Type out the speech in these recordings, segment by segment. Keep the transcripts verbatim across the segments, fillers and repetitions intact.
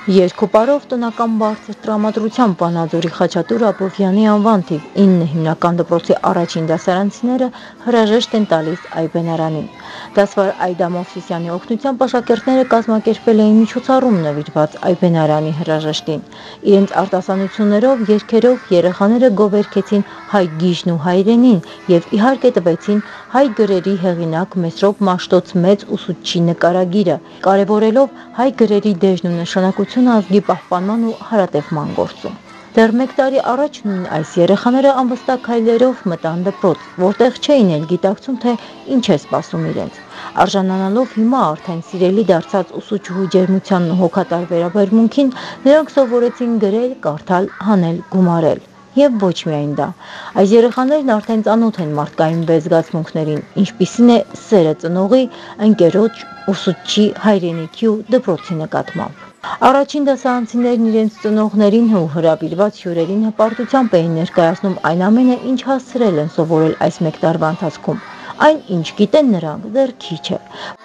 Երկու պարով տնական բարձր տրամադրությամբ Վանաձորի Խաչատուր Աբովյանի անվան թիվ ինը հիմնական դպրոցի առաջին դասարանցիները հրաժեշտ են տալիս Այբենարանին։ Դասվար Այդա Մովսիսյանի օգնությամբ աշակերտները կազմակերպել էին միջոցառում նվիրված Այբենարանի հրաժեշտին։ Իրենց արտասանություններով, երգերով երեխաները գովերգեցին հայ գիժն ու հայրենին և իհարկե տվեցին հայ գրերի հեղինակ Մեսրոպ Մաշտոց մեծ ուսուցչի նկարագիրը, կարևորելով հայ գրերի դերն ու նշանակությունը ազգի պահպանման ու հարատևման գործում։ Դեռ մեկ տարի առաջ նույն այս երեխաները անվստակ քայլերով մտան դպրոց, որտեղ չէին էլ գիտակցում, թե ինչ է սպասում իրենց։ Արժանանալով հիմա արդեն սիրելի դարձած ուսուցչուհու ջերմությանն ու հոգատար վերաբերմունքին, նրանք սովորեցին գրել, կարդալ, հանել, գումարել։ Եվ ոչ միայն դա։ Այս երեխաներն արդեն ծանոթ են մարդկային վեհ զգացմունքներին, ինչպիսին է սերը ծնողի, ընկերոջ, ուսուցչի, հայրենիքի ու դպրոցի նկատմամբ։ Առաջին դասարանցիներն իրենց ծնողներին ու հրավիրված հյուրերին հպարտությամբ էին ներկայացնում այն ամենը, ինչ հասցրել են սովորել այս մեկ տարվա ընթացքում։ Այն, ինչ գիտեն նրանք, դեռ քիչ է։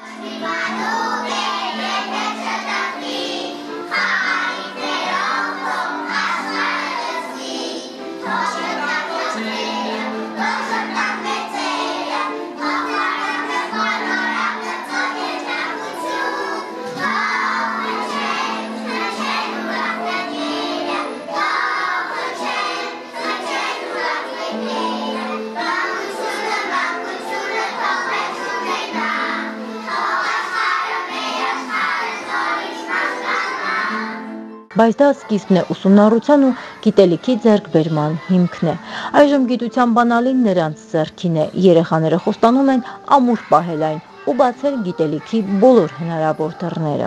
Բայց դա սկիզբն է ուսումնառության ու գիտելիքի ձեռքբերման հիմքն է։ Այժմ գիտության բանալին նրանց ձեռքին է, երեխաները խոստանում են ամուր պահել այն ու բացել գիտելիքի բոլոր հնարավոր դռները։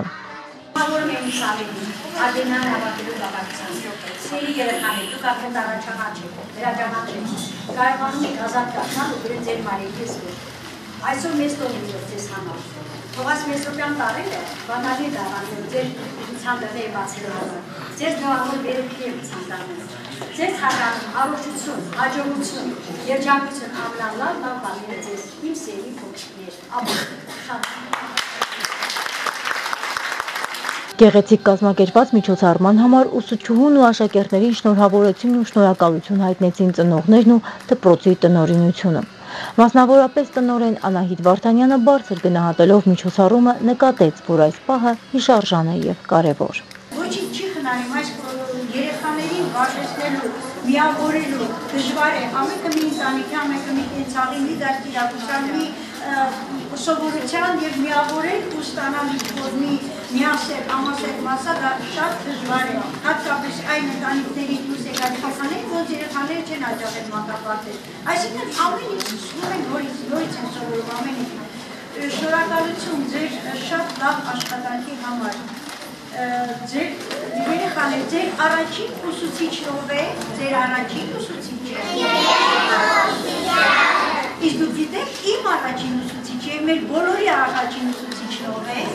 Այսօր մեզ տոնից որ ձեզ համար, Թողաս Մեսրոպյան տարել է, բանալի դաղանել, ձեր ցանդրները բացելու համար, ձեր նոավոր վերուքի եմ ցանդարնել, ձեր ցանդարում առողջություն, հաջողություն, երջանկություն ամնալալ լավ բաներ ձեզ, իմ սերի փոքրիկներ, ամոք, շատ։ Գեղեցիկ կազմակերպված միջոցառման համար ուսուցչուհուն ու աշակերտներին շնորհավորեցին ու շնորհակալություն հայտնեցին ծնողներն ու դպրոցի տնօրինությունը։ Մասնավորապես տնօրեն Անահիտ Վարդանյանը բարձր գնահատելով միջոցառումը նկատեց, որ այս պահը հիշարժան է և կարևոր։ Ոչինչ չի խնայում այս երեխաներին վարժեցնելու, միավորելու դժվար է, ամենքը մի ընտանիքի, ամենքը մի կենցաղի, մի դաստիարակության, մի սովորության և միավորել ու ստանալ մի միասեր, ամասեր մասա, դա շատ դժվար է, հատկապես այն ընտանիքների դուրս եկած երեխաներ, որ երեխաները չեն հաճախել մանկապարտեզ։ Այսինքն ամեն ինչ սկսում են նորից, նորից են սովորում ամեն ինչ։ Շնորհակալություն ձեր շատ լավ աշխատանքի համար։ Ձեր երեխաներ, ձեր առաջին ուսուցիչն ով է, ձեր առաջին ուսուցիչը։ Իսկ դուք գիտեք, իմ առաջին ուսուցիչը եւ մեր բոլորի առաջին ուսուցիչն ով է։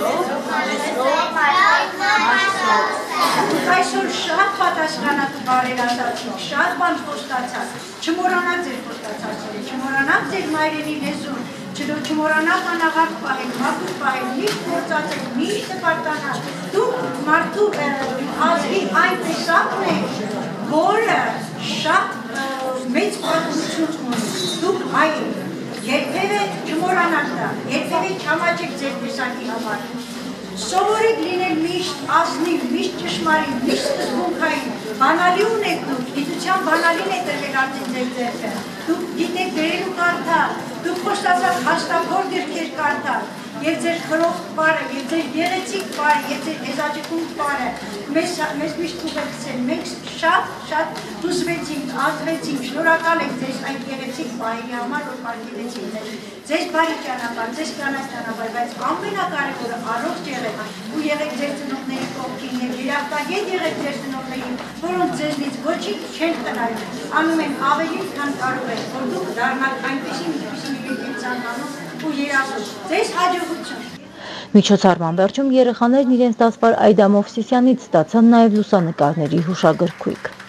Դուք այսօր շատ պատասխանատու բարերարացաք, շատ բան խոստացաք, չմոռանաք ձեր խոստացածները, չմոռանաք ձեր մայրենի լեզուն, չմոռանաք անաղարտ պահել, մաքուր պահել, միշտ գործածեք, միշտ հպարտանաք։ Դուք մարդու ազգի այն տեսակն եք, որը շատ մեծ պատմություն ունի, դուք հայ եք, երբևէ չմոռանաք դա, երբևէ չամաչեք ձեր տեսակի համար։ Սովորեք լինել միշտ ազնիվ, միշտ ճշմարիտ, միշտ սկզբունքային, բանալի ունեք դուք, գիտության բանալին է տրվել արդեն ձեր ձեռքը, դուք գիտեք գրել ու կարդալ, դուք խոստացած հաստափոր գրքեր կարդալ, և ձեր խրող պարը, և ձեր գեղեցիկ պարը, և ձեր եզաճկուն պարը մեզ միշտ ուղեկցել, մենք շատ շատ հուզվեցինք, ազդվեցինք, շնորհակալ ենք ձեզ այդ գեղեցիկ պահերի համար, որ պարգևեցինք ձեզ, ձեզ բարի ճանապարհ, ձեզ կանաչ ճանապարհ, բայց ամենակարևորը առողջ եղեք ու եղեք ձեր ծնողների կողքին և երախտագետ եղեք ձեր ծնողներին, որոնք ձեզնից ոչինչ չեն խնայում, անում են ավելին, քան կարող են, որ դուք դառնաք այնպիսին, ինչպիսին իրենք են ցանկանում ու երազում։ Ձեզ հաջողություն։ Միջոցառման վերջում երեխաներն իրենց դասվար Այդա Մովսիսյանից ստացան նաև լուսանկարների հուշագրքույկ։